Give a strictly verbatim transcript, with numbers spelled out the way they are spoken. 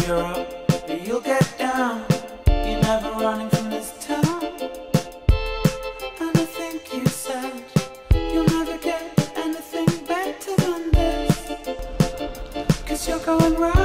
you're up, you'll get down. You're never running from this town. And I think you said you'll never get anything better than this. 'Cause you're going round